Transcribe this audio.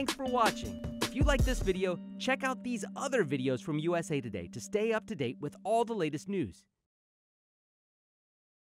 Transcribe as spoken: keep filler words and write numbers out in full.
Thanks for watching. If you like this video, check out these other videos from U S A Today to stay up to date with all the latest news.